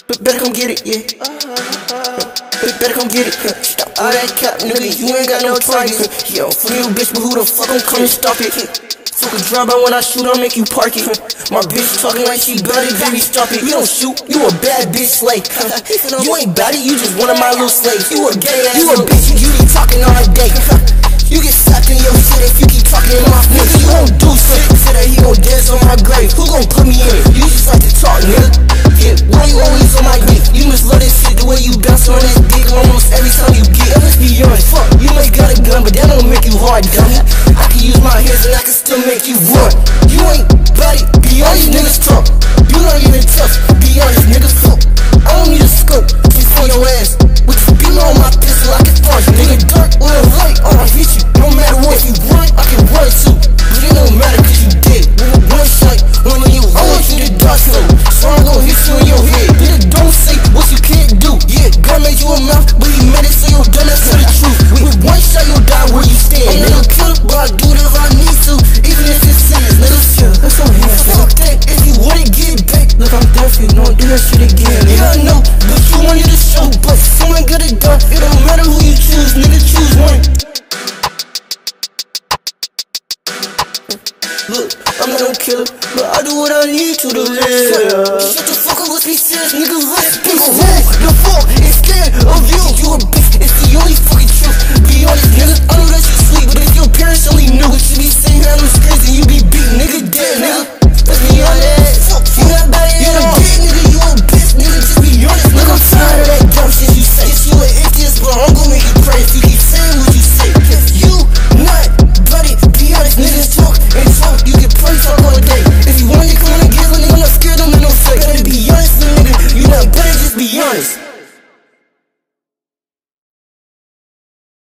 But better come get it, yeah. But better come get it. Stop all that cap, nigga, you ain't got no target. Yo, fuck you, bitch, but who the fuck gon' come and stop it? Fuck a drive-by when I shoot, I'll make you park it. My bitch talking like she got it, baby, stop it. You don't shoot, you a bad bitch slave. You ain't bad it, you just one of my little slaves. You a gay ass, you a bitch, you be talking all day. You get slapped in your shit if you keep talking in my face. You won't do shit, say that he gon' dance on my grave. Who gon' put me in? You just like to talk, nigga. Yeah, why you always on my dick? You must love this shit, the way you bounce on that dick almost every time you get. It must be yours, fuck. You may got a gun, but that don't make you hard, dummy. I can use my hands and I can still make you run. You ain't body, be honest, niggas talk. You not even tough, be honest, niggas fuck. I don't need a scope, just for your ass. With the beamer on my pistol, I can fart. Nigga dark or a light, I'll hit you. No matter what, if you run, I can run too. But it don't matter cause you dead. With one shot, one in you, I want you to die slow. So I'm gon' hit you in your head. Nigga don't say what you can't do. Yeah, God made you a mouth, but he made it so you're done, that's for the truth. With one shot, you'll die where you stand. I'm nigga kill, but I do it if I need to. Even if it's serious, nigga chill, that's so hands. Fuck that, if you wanna get back. Look, I'm there for you, don't do that shit again. Yeah, I know, but you wanted to show. But someone got it done, it don't matter who you choose, nigga, choose one. Look, I'm not no killer, but I do what I need to live. Shut the fuck up, let's be serious, nigga, let's be